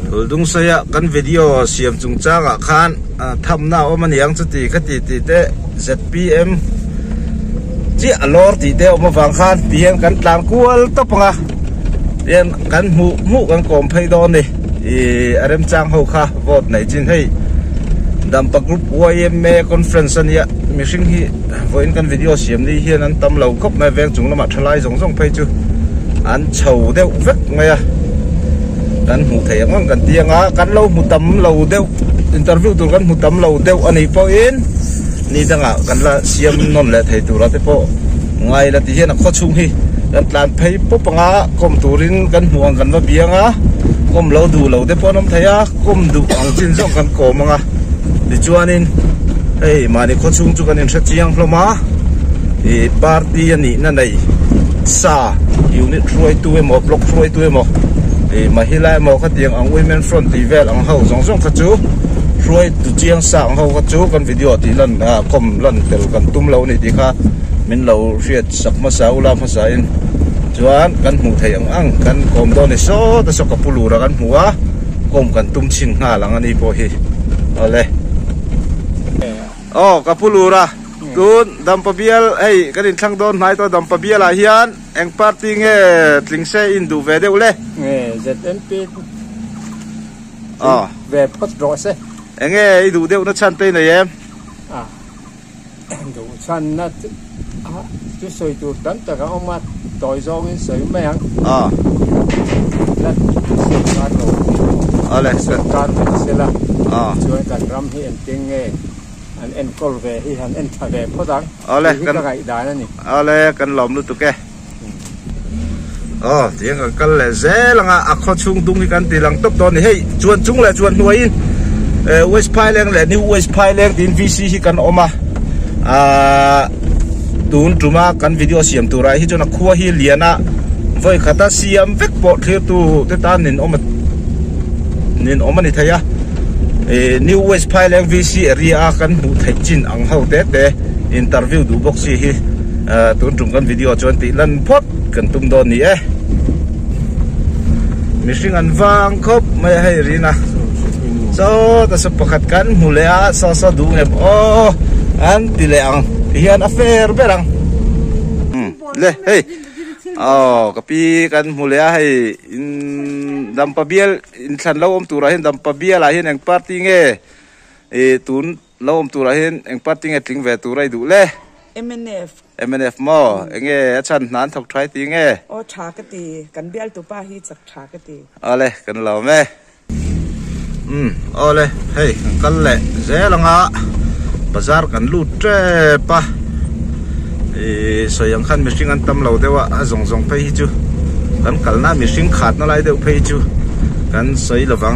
Uldung saya kan video siam chung changa khan tham na om aniang chuti khati ti te ZPM chi alor ti te om wang khan pian kan tlang kual to panga pian kan mu kan kom phai don ni arem chang ho kha vote nei chin hei dampa group YMA conference ania mishing hi voin kan video siam ni hian an tam lo kop mai veng chung lama thalai jong jong phai chu an chho deuh vek maya kan hmu thei ang kan tianga kan lo mu tam lo deuh interview tur kan mu tam lo deuh ani po in ni danga kan la siam non le thei tur ate po ngai la ti hian a kho chung hi kan tlan phei po panga kom turin kan huang kan wa bianga kom lo du lo te po nom theia kom du ang chin jong kan ko manga ti chuanin ei mani kho chung chu kan in tha chiang hloma e party ani na nei sa unit roi tu emo block roi tu emo mahila mo khatiang ang women front level ang ho jong jong khachu roi tu chiang sa ang ho khachu kan video ti lan kom lan tel kan tum lo ni ti kha min lo riat sak ma sa ula ma sa in chuan kan hmu thei ang kan kom do ni so ta so ka pulu ra kan hmuwa kom kan tum chin nga lang ani po hi ole ka pulu ra kun dampabial ei kanin thlang don nai to dampabial a hian eng party nge tlingse in du ve deu le ZNP về phốt rõ se enge i du deu na chan te na yem du chan na chu soi tu tan ta ka oma toy zong in soi me ang la kan ro ale se kan se la chuan kan ram hi en ting nge an en kol ve hi han en tha ve photang ale kan gai da na ni ale kan lom lu tu ke tiếng ở căn lệ dễ là ngã kho chung dung kan ti lang top don hey chuan chung le chuan nuai in West Pineland le New West Pineland in VC hi kan oma tun truma kan video siam tu rai hi chona khuwa hi liana voi khata siam vek po thir tu te ta nin oma ni thaya New West Pineland VC area kan mu thai chin ang ho te interview du box hi tun trum kan video chuan ti lan phot kan tum don ni mishing an wang khop mai hai rina so ta sa pakhat kan mulea so du ngep an ti le ang hian affair berang le hey kapi kan mulea hai in dampabial in than lo om tura hin dampabial a hin eng party nge tun lo om tura hin eng party nge tling ve turai du le MNF mo enge achan nan thok thai ti nge tha ka ti kan bial tu pa hi chak tha ka ti ale kan lo me ole hey kan le zelanga bazar kan lu tre pa so yang khan mishing an tam lo dewa azong zong phei hi chu kan kalna mishing khat na lai deu phei chu kan soi lawang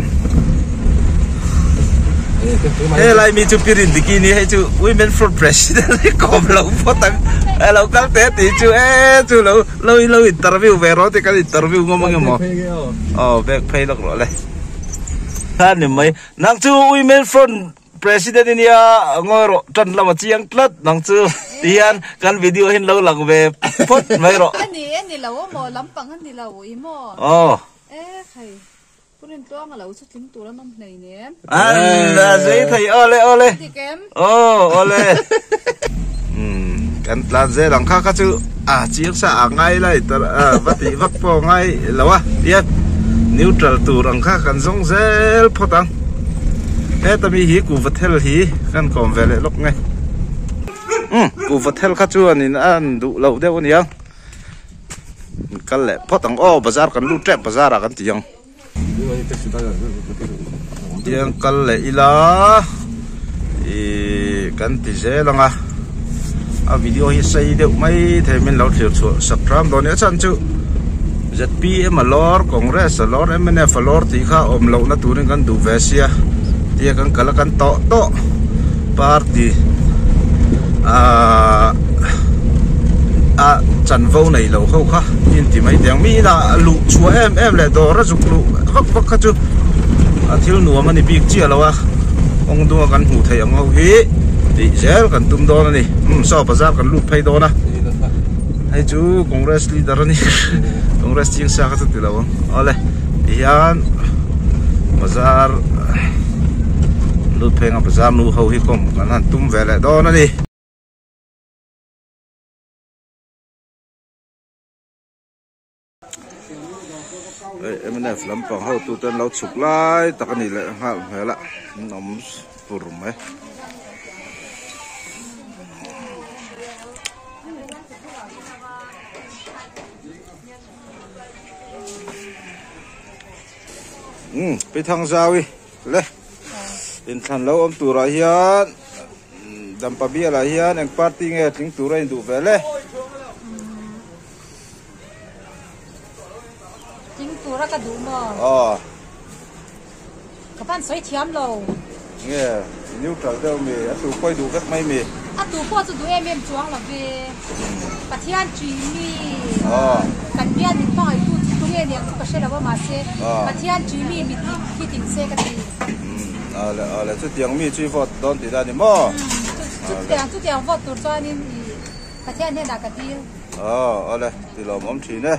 lai mi chu pirin dikini hai chu women for president kom lo potang local te ti chu chu lo interview ve ro te kan interview ngomong mo back pay lok ro le han ni mai nang chu women for president inia ngoro tan lama chiang tlat nang chu tian kan video hin lo lang ve pot mai ro ani lo mo lampang ani lo I mo khai punin to nga lo chu tling tu la nom nei ne zai thai ole ole kan tlan ze lang kha chu chiang sa ngai lai tar vati vak po ngai lawa ya neutral tu rang kha kan zong zel photang tami hi ku vathel hi kan kom vele lok ngai ku vathel kha chu anin an du lo deu ni yang kan le photang bazar kan lu trap bazar kan tiang tiang kan le ila kan ti ze langa video hi sei deuh mai the min lo thlir chu subscribe don ya chan chu ZPM alor Congress alor MNF alor ti kha om lo na turin kan du vesia tia kan kala kan to party chan vo nei lo ho kha in ti mai tiang mi na lu chua em le do ra juk lu vak kha chu thil nu mani big chi alawa ong du kan hu thei ang ho hi ti zel kan tum do na ni so bazar kan lu phei do na hai chu Congress leader ni Congress chiang sa ka tu lo ole yan bazar lu phenga bazar nu ho hi kom kan han tum vele do na ni MNF lampang ho tu tan lo chuk lai takani le ha hela nom pur meไปทางซาวิเลยอินทันเราตัวไรเฮียนดัมปะเบียไรเฮียนเองปาร์ตี้เงี้ยถึงตัวไรดูเวเลยถึงตัวแล้วก็ดูมั้งอ๋อกับบ้านสวยเทียมเราเงี้ยนิ้วกระเดี่ยวมีตัวค่อยดูก็ไม่มีตัวพ่อจะดูเอ็มจ้วงหรอเว้ยปัทยาจีมีกันเบียนป้ายตัวเนี้ยทุกเช้าเราว่ามาเซ่ปัทยาจีมีมีที่ติ่งเซ่กันดีอะไรจุดยังมีชีฟอดตอนที่ได้นี่มั้งจุดยังฟอดตัวจ้านี่ปัทยาเนี่ยดักกันดีอะไรที่เราหม่อมชีเนี่ย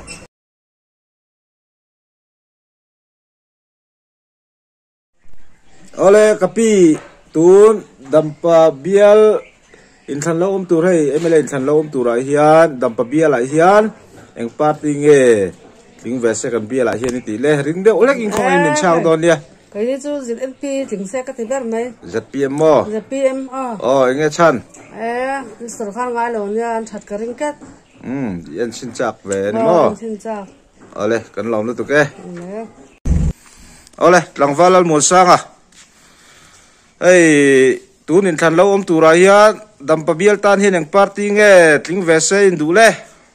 อะไรกับพี่ตูนดัมปะเบียลอินทันเราตัวให้เอ็มเอลอินทันเราตัวไรเฮียนดัมปะเบียลไรเฮียนเอ็งปาร์ตี้เงี้ยลิงเวสกันเบียลไรเฮียนนี่ตีเล่ริงเดียวเล็กอินของอินเป็นชาวตอนเนี้ยก็ยี่จูZMP ถึงเซก็ที่แบบไหน ZPM มั้ง ZPM เอ็งเงี้ยชันสุดข้างไงเราเนี่ยชัดกระริงกัดยันชินจักเวนี่มั้งชินจักอะไรกันลองดูตัวแกอะไรหลังฟ้าเราหมดสร้างอ่ะไอ้ตูนินทันเราตัวไรเฮียนดัมปะเบียลตันเฮียนเอ็งปาร์ตี้เงี้ยลิงเวสอินดูเล่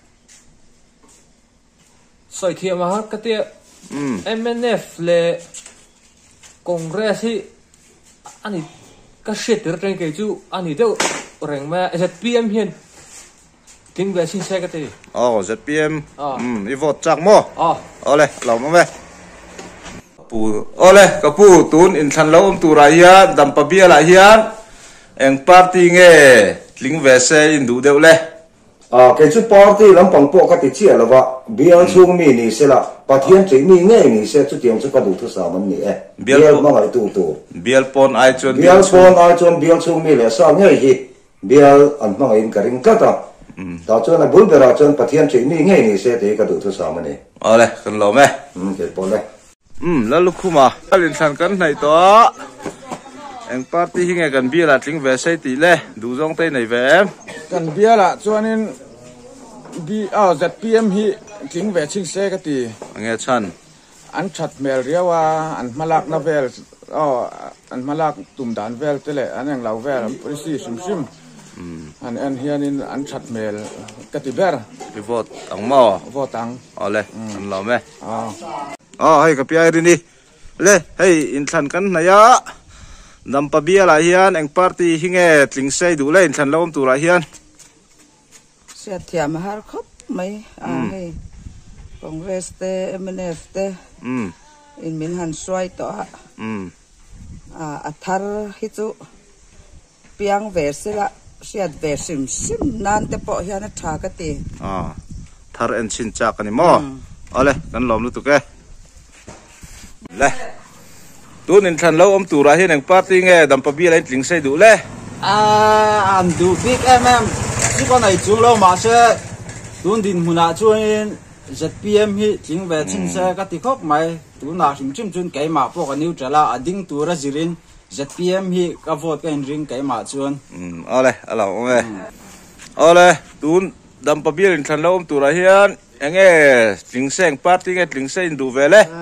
สอยเทียมฮะก็เตี้ยMNF เลยคอนเกรสที่อันนี้ก็เสียดเรื่องเกี่ยวกับอันนี้เดี๋ยวเรื่องมา ZPM เห็นทิ้งไว้ชิ้นใช่ก็เตี้ย ZPM อีโวจักมั้งเอาเลยเรามาไหมปูเอาเลยกับปูตูนอินทันเราตัวไรเฮียนดัมปะเบียลไรเฮียนเอ็งปาร์ตี้เงี้ยลิงเวสอินดูเดี๋ยวเลย cái chú party làm bằng bộ cái tiết chế là vậy, biar chung mi ni sẽ là, bắt hiện chỉ mi nghe ni sẽ chú tiếng chú cái đủ thứ sáu mình ni, biar mà ngày tu, biar pon ai chun biar chung mi là sao nghe gì, biar anh mà ngày cái rinh cắt đó, đó cho nên bốn bữa ra cho bắt hiện chỉ mi nghe ni sẽ thì cái đủ thứ sáu mình ni, đây, cần lâu mấy, cái pon đây, là lúc mà, linh san cái này đó, anh party hiện ngày gần bia là chính về xây tỷ lệ, đủ dòng tay này về em. Gần bia là cho nên ZPM hi chính về chính xe cái gì nghe chân anh chặt mèo riêu anh malak na vel anh malak tụm đàn vel thế lệ anh đang lau vel anh polisi sum anh hiền anh chặt mèo cái gì ber cái vót tang mò vót tang lên anh lau mè hay cái bia đi lên hay in thành căn này á nằm pa bia lại hiền anh party hi nghe chính xe đủ lên thành lâu tụ lại hiền sẽ thiam har khóc mấy hay Congress te MNF te in min han xoay to athar hi chu piang ve se la siat ve sim nan te po hian tha ka ti thar en chin cha kan mo ale kan lom lu tu ke le tu nin than lo om tu ra hian ang party nge dam pa bi lai tling sei du le am du big chỉ có này chú lâu mà sẽ tuôn đình hùn chú anh ZPM hi chính về chính xe các tí khóc mày tú nào chúng chim chun cái mà bộ cái new trở lại đinh tú ra zirin ZPM hi các vote cái ring cái mà chuan ole alo ome ole tuôn đam pa biel than lâu tu ra hian anh nghe chính xe party nghe chính xe du về le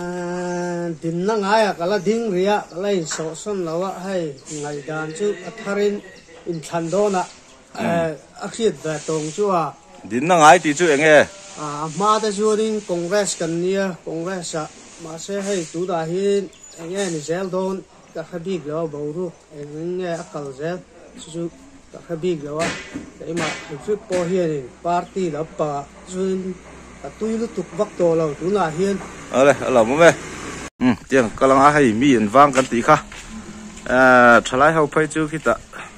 tin năng ai cả là đinh ria lấy số son lâu hay ngày đàn chú atharin in than đó na akhiat về tông chú din na ngai ti chu enge ma ta chu din Congress kan nia Congress ma se hei tu da hi enge ni zel don ka khabig lo bo ru enge akal zel chu ka khabig lo cái mà chu po hi ni party la pa chun ka tuilu tuk vak to lo tu na hian ale alo mo me tiang kalang a hai mi en wang kan ti kha thalai ho phai chu khita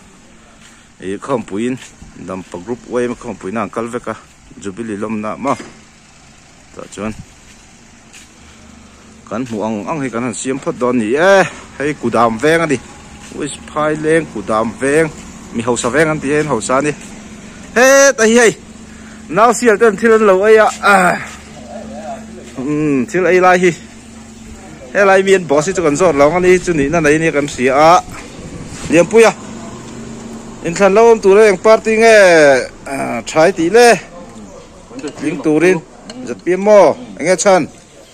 e khom puin dam pa group way ma khom puina kal veka jubilee lom na ma ta chon kan muang ang hi kan siam phot don ni e hei kudam veng ani ui phai leng kudam veng mi ho sa veng an ti hen ho sa ni he ta hi now sial ten thil lo ai a thil ai lai hi he lai miên bỏ si cho con giọt lòng ani chu ni na nei ni kan sia a liam puya in than lo tu le ang party nge thai ti le ling turin giật pia mo nghe chân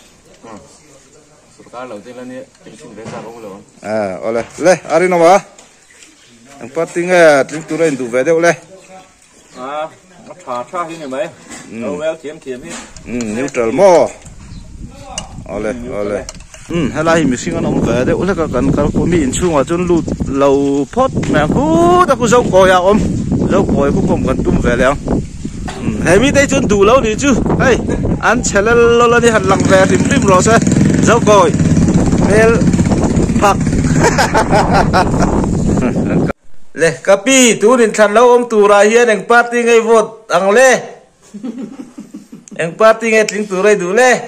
ole le ari no ma ang party nge ling turin tu ve deu le thả hi này mấy đâu vel kiếm hi neutral mo ole hay là mình sinh ông về đấy, ule cần có mình chung ở chỗ lụt lầu phốt mẹ cú dâu còi à dâu còi cũng không cần tum về liền, hay mi đây chỗ đủ lâu đi chứ, hey ăn chè lâu đi hạt lăng về tìm rồi sao, dâu còi, mel phật, le capi tu nên thằng lâu ông tu ra hiền anh party ngay vót ang le, anh party ngay tiếng tu ra đủ le.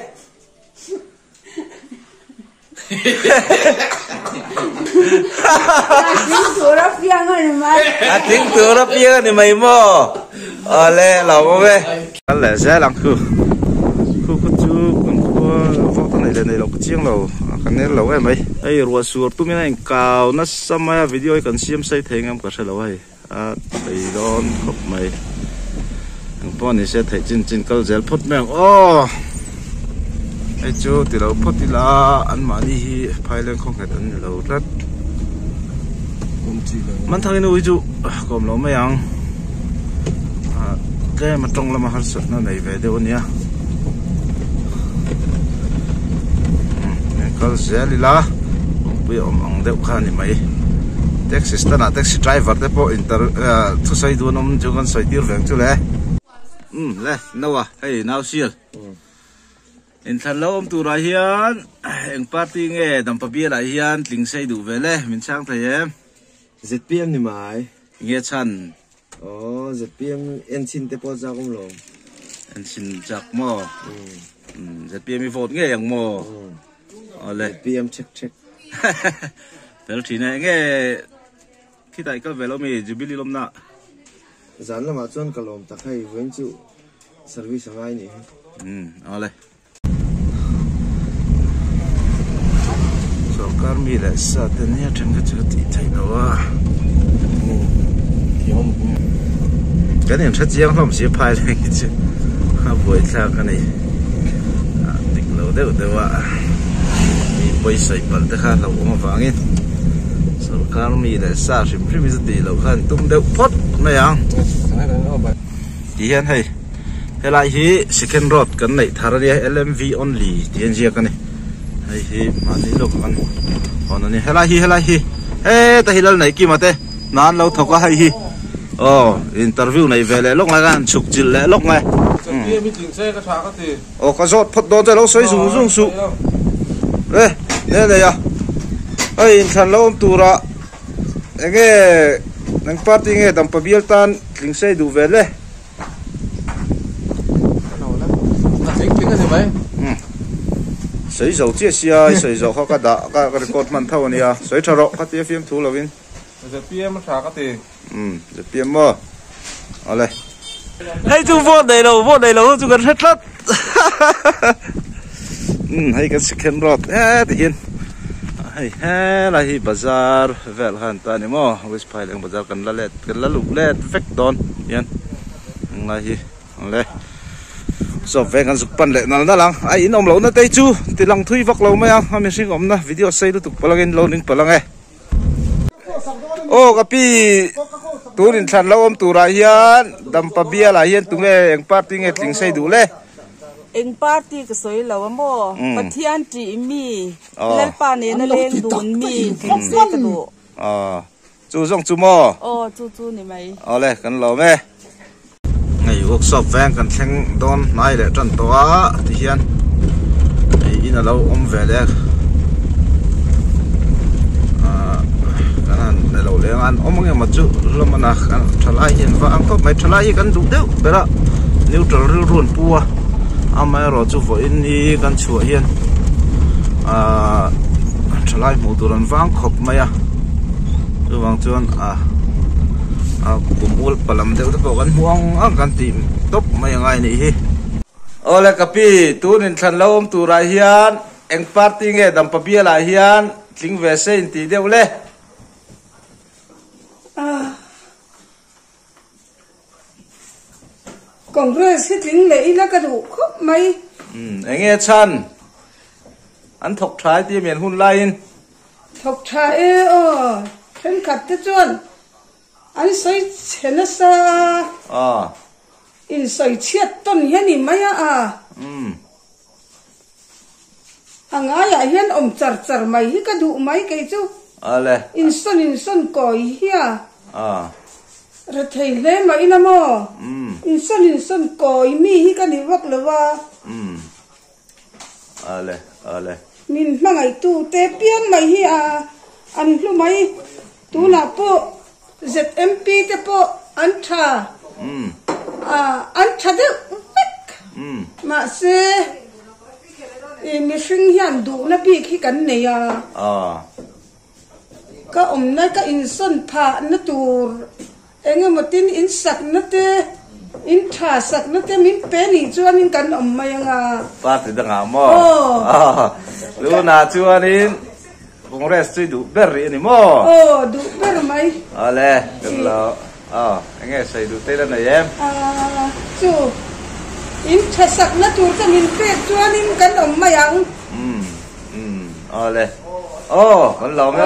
Tiếng tu rap yang ni mai mo, le lau về, le sẽ làm khu chú con vót này này lau chiang lau, cái này lau em mấy, ai rùa sủa tu mình anh cào nó xem mấy video cần xem say thấy em có sẽ lau hay, đây đón khóc mấy, anh bọn này sẽ thấy chín câu gel phốt mèo, ai chú thì lâu phốt thì là ăn mà đi phải lên không phải ăn lâu rất mình thằng này chú còn lâu mấy ăn cái mà trong là mà hết sốt nó này về đâu nhá có sẽ đi là bây giờ ông đeo khăn thì mấy taxi ta là taxi driver đấy po thu sai đuôn ông chú con sai tiêu vẹn chú lẽ lẽ đâu à hay nào xíu in than lo om tu ra hian eng party nge dam pa bia lai hian tling sei du ve le min sang thai em ZPM ni mai nge chan ZPM en chin te po za kom lo en chin jak mo ZPM mi vote nge yang mo le ZPM check pel thi ne nge khi dai ka velo mi jubilee lom na zan la ma chon kalom ta khai wen chu service ngai ni le Car mi lại sa tên nhé trên cái chữ tí thấy đâu à cái này rất dễ không chỉ phai lên cái chứ buổi sao cái này định lâu đâu à mi buổi sấy bẩn thế ha lâu mà vàng ấy sau car mi lại sa chỉ phim gì tí lâu hơn tung đâu phốt này à tí hiện hay lại hi second road cái này thà ra LMV only tiền gì cái này hi mà đi lúc ăn còn này helai hi ta hilal này kia mà thế nan lâu thọc hay hi interview này về lại lúc này gan chụp chữ lại lúc này cái giọt phật đó cho lâu xoay dùng sụ đây này à ai thằng lâu tu ra nghe nang party nghe đam pabial tan linh say đủ vềเลยsấy dầu chia xia sấy dầu họ đã cái cột màn thầu này à sấy trà rọ cái tia phim thú là vin giờ PM trà cái gì giờ PM mơ ở đây hay chú vô đây đâu chú cần hết lắm hay cái second road thì hiền hay là hi bazar vel han ta ni mo wis phai leng bazar kan la luk let fek don hiền là hi đây so vềกันสุกปันเลยนั่นนั่นลังไอ้น้องเราเนี่ยเตจูติลังทุยวักเราไหมอ่ะฮะมีสิ่งอมนะวิดีโอใส่ดูตุกพลังเงินเราหนึ่งพลังไงโอ้กับพี่ตัวนินชันเราอมตัวไรเฮียนดำปะเบียไรเฮียนตัวเองปาร์ตี้เงี้ยติงใส่ดูเลยเองปาร์ตี้ก็สวยแล้วว่าโมปะเทียนจีมีเล่นป่าเนี่ยนั่นเล่นดูนมีติงใส่กระดูจูส่งจูโมจูนี่ไหมเอาเลยกันเราไหมngày workshop vang kan theng don nai le tran to a ti hian ei in alo om ve le kan an lo le an om nge ma chu lo mana kan thalai hian wa ang ko mai thalai kan du deu bera neutral run puwa amai ro chu vo in ni kan chu hian turan vang khop maya tu wang chuan kum ul palam deuh te pawh kan huang kan ti top mai ngai ni hi ole kapi tunin thlan lo om tura hian eng party nge dampa biala hian tling ve se in ti deuh le Congress hitling le ina ka du khop mai enge chan an thok thai ti mian hun lain thok tha then khat te chuan an soi chena sa in soi chiat ton hiani maya anga ya hian om char char mai hi ka du mai ke chu ale in son koi hia ra thei le mai na mo in son koi mi hi ka ni wak lawa ale min mangai tu te piang mai hi an hlu mai tu na po ZMP te po an tha de ma se mi hring hian du na bi khi kan nei ka om na ka in son pha na tur enge matin in sak na te in tha sak na te min pe ni chuan in kan om mai anga pa ti da nga mo lu na chuan in Congress tu du ber ni mo du ber mai ale lo enge sai du te la na yem chu in tha sak na tur ka min pe chuan in kan om mai ang ale kan lo me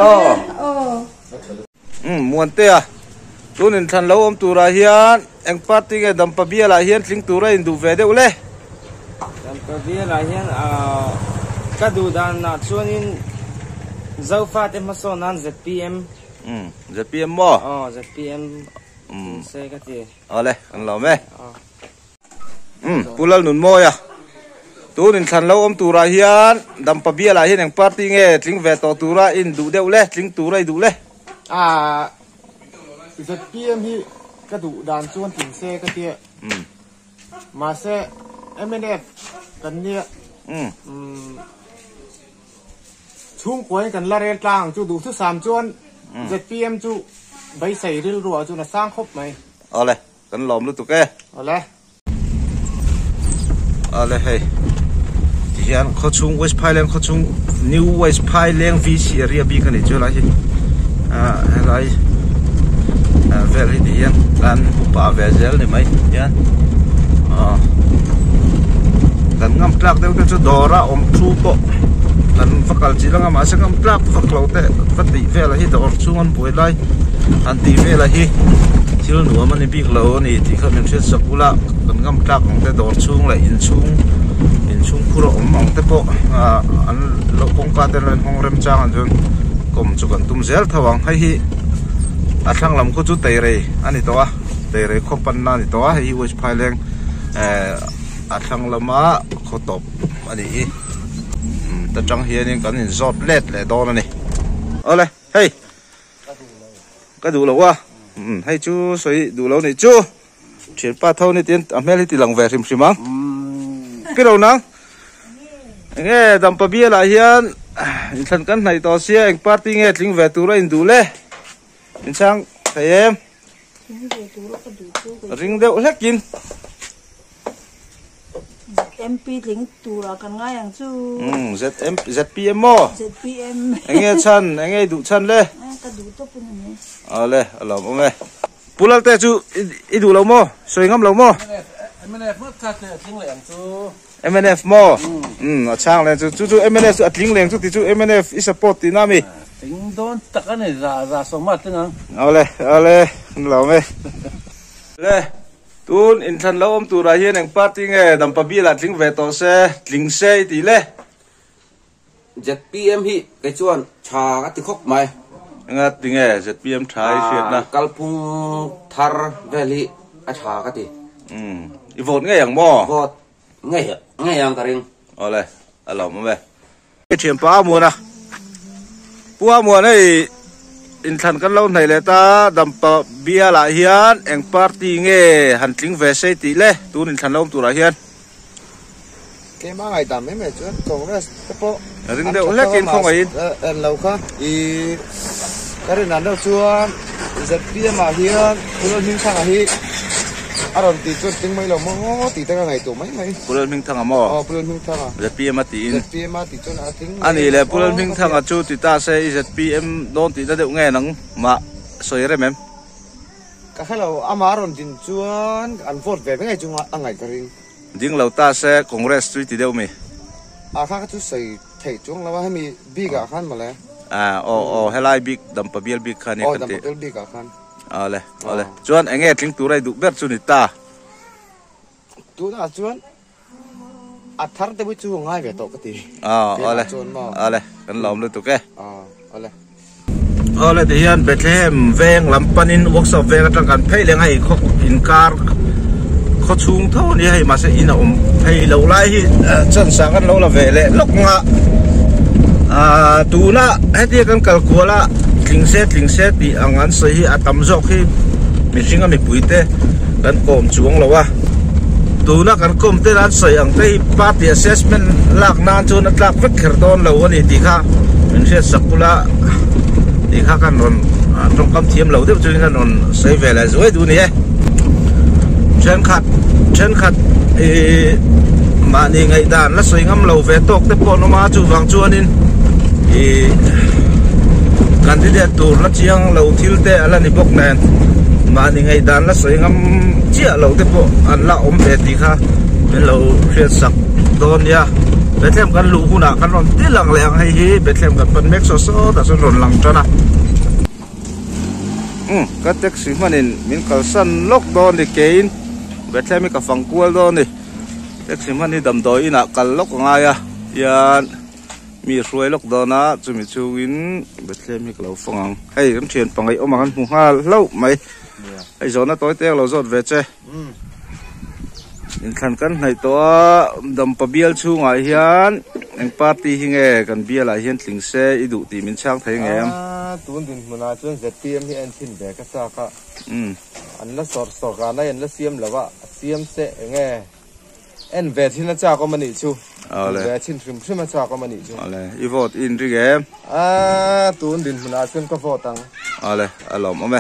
muan te tunin than lo om tura hian eng party nge dampa biala hian tling tura in du ve deuh le dampa biala hian ka du dan na chuanin zofa te masonan ZPM ZPM mo ZPM se ka ti ale kan lo me pulal nun mo ya tunin than lo om tura hian dampa biala hian eng party nge tling ve to tura in du deuh le tling tura i du le ZPM hi ka du dan chuan tin se ka ti ma se MNF kan nia chung koi kan la rel tlang chu du thu sam chuan ZPM chu bai sai ril ruwa chu na sang khop mai ale kan lom lu tu ke ale hey hian kho chung West Pailang kho chung New West Pailang VC area bi kan ni chu la hi helai vel hi dian kan pa vezel ni mai yan kan ngam tlak deuh te chu dora om thu po kan fakal chi langa ma sangam tlak faklo te fati vela hi dor chungon poi lai an ti vela hi thil nu man ni bik lo ni ti kha men thil sakula kan ngam tlak ong te dor chung la in chung khuro om ong te po an lo kong ka te len hong rem chang an jun kom chu kan tum zel thawang hi athlang lam ko chu teire ani to teire khopan na ni to hi West Pailang athlang lama khotop ani ta chang hian in kan in zot let le don ani ole hey ka du lo wa hay chu soi du lo ni chu thil pa thau ni tin amel ti lang ve rim simang pi lo nang nge dampa bia la hian in than kan nai to sia eng party nge tling ve tu ra in du le in chang em ring deuh lekin MP tling tura kan ngai ang chu ZPM mo ZPM enge chan enge du chan le ka du to pun ni ale alo me pulal te chu i du lo mo soi ngam lo mo MNF mo ta te tling leng chu MNF mo chang le chu MNF chu atling leng chu ti chu MNF i support ti na mi ting don takane ra so ma tingang ale lo me le tun in than lo om tura hian eng party nge dampa biala tling ve to se tling se ti le ZPM hi cái chuan cha ka ti khop mai nga tinge ZPM thai fiat na kalpung thar valley a cha ka ti i vote nge yang mo vote nge yang ka ring ole alo me cái thiam pa mu na puwa mu nei in than kan lo nei le ta dampa biala hian eng party nge han tling ve se ti le tun in than lo om tura hian cái mà ngày tạm mấy mẹ chuyện Congress cái bộ rừng đều lấy kinh không ấy lâu khác thì cái này là đâu chưa rất bia mà hiền tôi mình sang hi rồi thì tôi tính mấy lâu mò thì tới ngày tụ mấy Pulau mình thằng mò Pulau mình thằng rất bia mà tí tôi đã tính anh ấy là Pulau mình thằng chú thì ta sẽ rất bia đón thì ta đều nghe nắng mà soi rồi em cái này là amaron tin chuan ăn phốt về mấy ngày chung ăn ngày cái gì riêng lâu ta sẽ Congress Street thì đâu mi khác chú xây thấy chung là hay mi big khăn mà lẽ hay là big đầm bia big khăn này cái gì big khăn lẽ chuan anh nghe tiếng tu rai đủ biết chú ta tu đã chuan thar te bu chu ngai về tổ cái gì lẽ cái lồng luôn tụ cái lẽ thì hiện Bethlehem veng làm panin workshop veng trangกันphê lên hay khóc in car khó chung thâu ni hay mà sẽ in ổn hay lâu lại hi chân sáng ăn lâu là về lệ lúc ngã tu na hết đi căn cầu cua la linh xét thì anh ăn sấy hi tầm dọc hi mình sinh ra mình bụi tê căn cồm chuông lâu tu na căn cồm tê ăn sấy anh tê party assessment lạc nan cho nó lạc vất khởi đòn lâu anh thì khác mình sẽ sắp la thì khác căn non trong cam thiêm lâu tiếp cho nên non sấy về là rồi tu nè chân khát mà đi ngày đàn là soi ngắm lầu về tóc tiếp bọn nó mà chú vàng chuan in gần đi đẹp tour là chiang lầu thiếu tệ là đi bốc nền mà đi ngày đàn là soi ngắm chia lầu tiếp bọn ăn là ôm về thì khác bên lầu phiền sặc đòn ya bên thêm căn lũ cũng đã căn còn tí lằng lẹng hay hi bên thêm căn phần mét số ta sẽ rồn lằng cho na cái taxi mà nên mình cần săn lốc đòn để kén Bethlehem mi ka fangkual do ni taxi man ni dam doi ina kal lok ngai yan mi ruai lok do na chumi chuin Bethlehem mi kalo fangang hei kan thian pangai omangan hu ha lo mai ai zona toy tek lo zot ve che in khan kan nai to dam pabial chu ngai hian eng party hinge kan biala hian tlingse idu ti min chang thai ngem tun din muna chuan ZPM hi an thin ve ka cha ka an la sor ka na an la siam lawa siam se nge en ve thin cha ko mani chu ve thin thrim cha ko mani chu I vote in ri game tun din muna chuan ka vote tang alom ome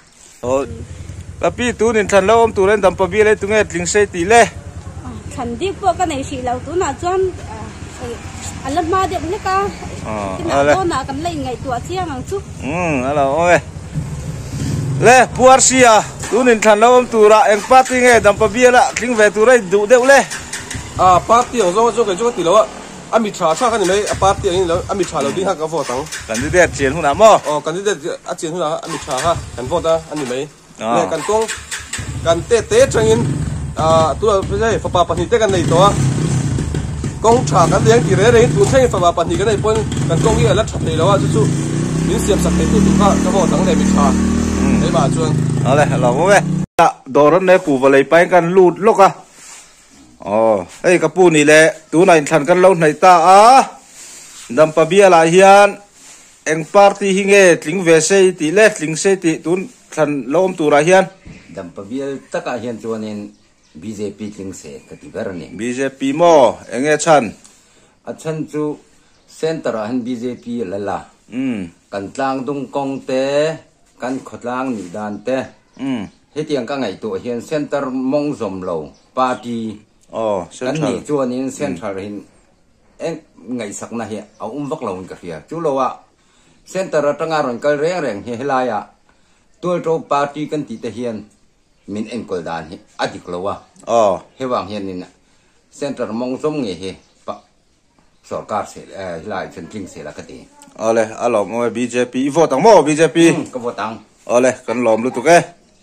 tapi tu nin than lo om tu len dam pa bi le tu nge tling se ti le than dik po ka nei si lo tu na chuan alam ma de le ka na to na kan lei ngai tu chiang ang chu alo ome le puarsia tu nin than lo om tu ra eng party nge dam pa bi la tling ve tu rai du deu le party ong zo ke jo ti lo ami cha kan nei party ani lo ami cha lo ding ha ka vo tang candidate chen hu na mo candidate a chen hu na ami cha ha kan vo ta ani mai le kan tong kan te changin tu pe fa pa ni te kan nei to kong cha kan leng ti re tu thai fa pa ni kan nei pon kan kong ye la that nei lo chu min siam sak tu ka vo tang le mi cha ei ba chuan ale lo mo ve doron ne pu va lei pai kan lut loka ei ka pu ni le tu nai than kan lo nei ta dam pa bia la hian eng party hinge tling ve sei ti le tling sei ti tun than lom tu ra hian dam pa bia taka hian chuanin BJP tling se ka ti garani BJP mo enge chan a chan chu center han BJP lala kan tlang dung kong te kan khotlang ni dan te hetiang ka ngai to hian center mong zom lo party kan ni chuanin center hin eng ngai sakna hi a vak lo ka hia chu lowa center atanga ron kal reng hi helaya tual to party kan ti te hian min enkol dan hi adik lowa hewang hian nin center mong zom nge hi pa sarkar se hilai centring se la ka ti ale alom mo BJP vote tang mo BJP ka vote tang ale kan lom lu tu ke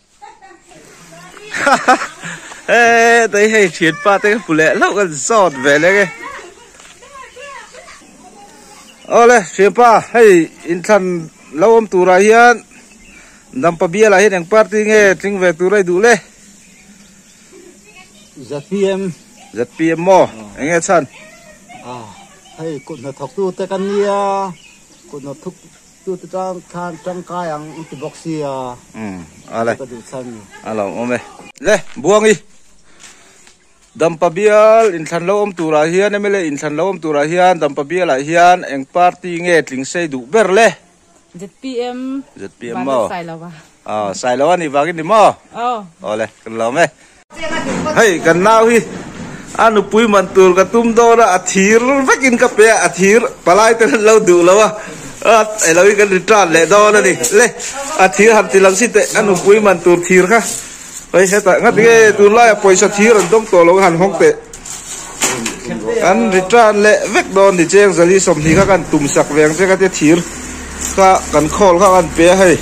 đấy hay thiệt pa thế phụ lệ lâu gần sọt về lấy cái ole thiệt pa hay in thân lâu om tu ra hiền nằm pa bia là hiền đang party nghe tiếng về tu ra đủ le ZPM mo anh nghe chân hay cột nó thọc tu te can nia cột nó thúc tu te trang khan trang kai ang tu boxi ale alo ome le buang đi dampabial in than lo om tura hian emele in than lo om tura hian dampabial a hian eng party nge tling sei du ber le ZPM mo sai lo ani wagin ni mo ole kan lo me hei kan nau hi anu pui man tur ka tum do ra athir vakin ka pe athir palai te lo du lo wa ai lo kan ritran le do na ni le athir han ti lang si te anu pui man tur thir kha oi he ta ngat ge tu lai poisa thir an dom to lo han hong te kan ritran le vek don ni cheng zali som ni ka kan tum sak veng te ka te thir ka kan khol ka kan pe hei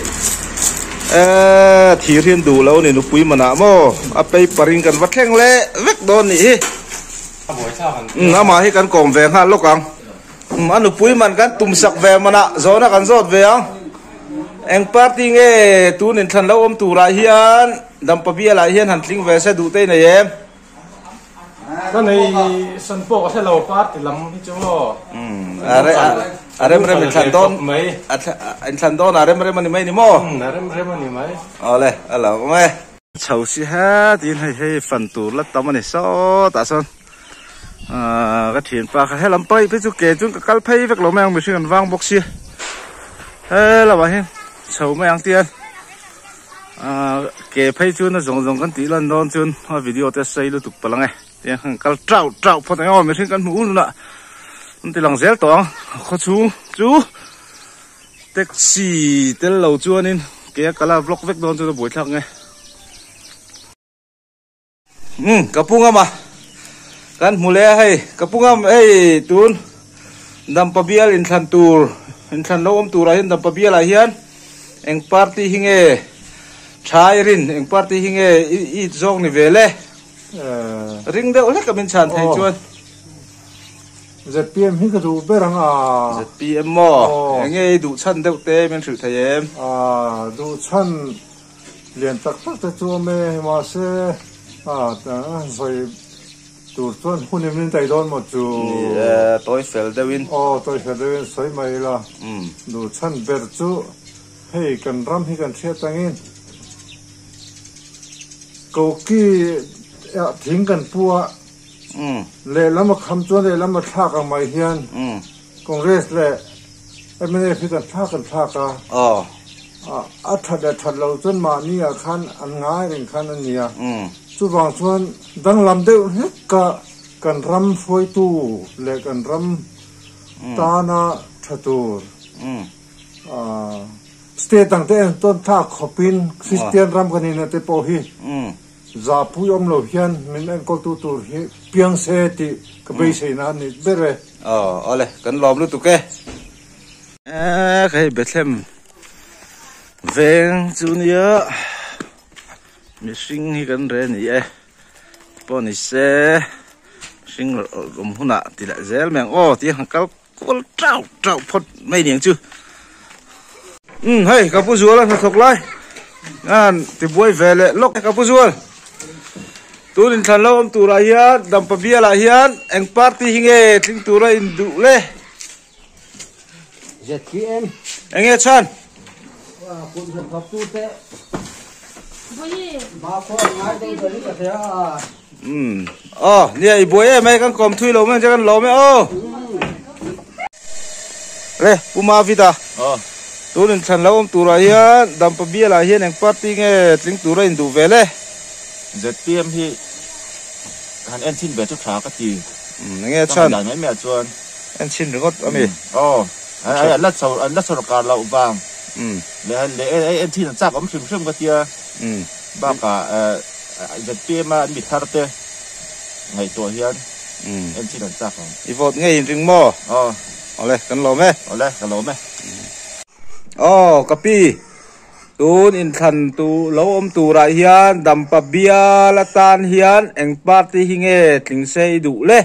thir hin du lo ni nu pui mana mo a pe paring kan wa thleng le vek don ni ama hi kan kom veng ha lokang anu pui man kan tum sak ve mana zona kan zot ve ang eng party nge tu nin than lo om tu ra hian dampabia la hian han tling ve se du te na yem cái này sân phố có thể lâu phát thì lắm đi chỗ lo rem in than don in than don rem ni mai ni mo rem ni mai ole alo mai chau si ha tin hei fan tu la tam ani so ta son cái thiền pa cái làm bay bây giờ kể chúng cái cal pay việc lỗ mang mình xin vang box xia là vậy hen sầu mấy ăn tiền kể pay chúng nó rong cái tí lần đó chúng video test xây luôn tục bằng này tiền hàng cal trâu phát anh mình xin cái mũ luôn ạ thì lòng dễ toang khó chú taxi tên lầu chua nên kể cái là vlog việc đó cho nó buổi thằng này cặp bung mà kan mule hei kapungam hei tun dampabial in than tur in than lo om tura hin dampabial a hian eng party hinge thai rin eng party hinge I zong ni vele ring de ole kamin chan thei chuan ZPM hi ka du berang ZPM mo enge du chan deuh te men thru thayem du chan lian tak te chu me ma se ta soi tur chuan hun em nin tai don mo chu toy fel dewin toy fel dewin soi mai la du chan ber chu hei kan ram hi kan thia tangin ko ki thing kan puwa le lama kham chuan le lama thak ang mai hian congress le MNF hi kan thak ka a thad lo chuan ma ni a khan an ngai ring khan an nia chu wang chuan dang lam deuh hlek ka kan ram foi tu le kan ram ta na thatur state tang te ton tha khopin christian ram kan in te po hi za pu yom lo hian min en ko tu tur hi piang se ti ka be se na ni bere ole kan lom lu tu ke kai bethlem veng junior missing hi kan re ni poni se sing rom huna ti la zel meng ti hang kal kol trau phot mai niang chu hei ka pu zual na thok lai an ti boy vele lok ka pu zual tunin than lo om tura hian dampabia la hian eng party hinge tling tura in du le ZPM enge chan kun thon thap tu te ba kho ngai dei dei ka thea nia I boy mai kan kom thui lo men kan lo me le puma vida tunin than lo om tura hian dampabia la hian eng party nge tling tura in du vele ZPM hi han en tin be chu tha ka ti nge chan la me chuan en chin ringot ami ai la so ka la ubang le en tin chak om shim ka tia ba ka ZPM ma mi tharte ngai to hian en tin chak I vote nge in ring mo ole kan lo me kapi tun in than tu lo om tu ra hian dampabia la tan hian eng party hinge tling sei du le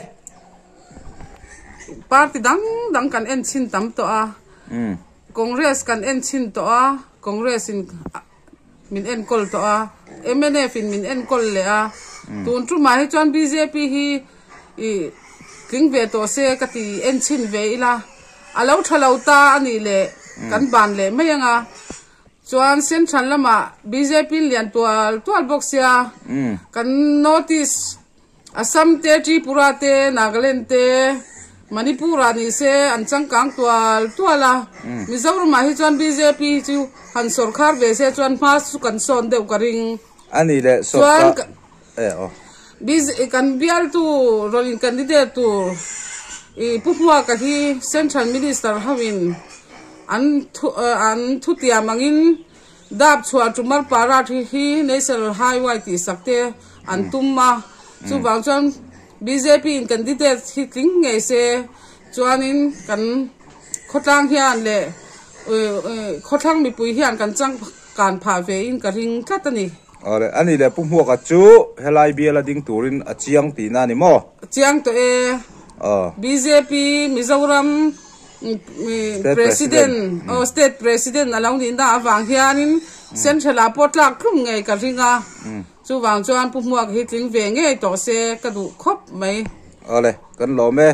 party dang kan en chin tam to a congress kan en chin to a congress in min en kol to a MNF in min en kol le a tun tu ma hi chon BJP hi I king ve to se ka ti en chin ve ila alo thalo ta ani le kan ban le mayanga chuan central lama BJP lian tual box ya kan notice Assam te Tripura te Nagaland te Manipur ani se an changkang tuala Mizoram hi chuan BJP chu han sarkar ve se chuan ma su kan son deuh karing ani le so biz kan bial tu rolling candidate tu puhua ka hi central minister havin an thutia mangin dap chua tumar para hi national highway ti sakte an tumma chu wang chuan BJP in candidate hi tling nge se chuanin kan khotang hian le khotang mi pui hian kan chang kan pha ve in ka ring thatani ale ani le pumhuak ka chu helai biela ding turin a chiang ti na ni mo chiang to BJP Mizoram president state president along din da awang hianin central apotlak khum nge ka ringa chu wang chuan pumhuak hi tling ve nge to se ka du khop mai ale kan lo me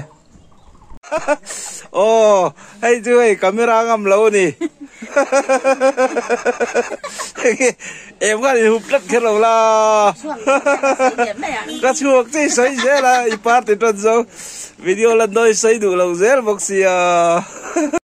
hay chú ơi camera ngầm lâu nè em có đi hụt đất cái lâu là các chuột thì xây dễ là ipat thì trơn dấu video lần đôi xây đủ lâu dễ là bốc xì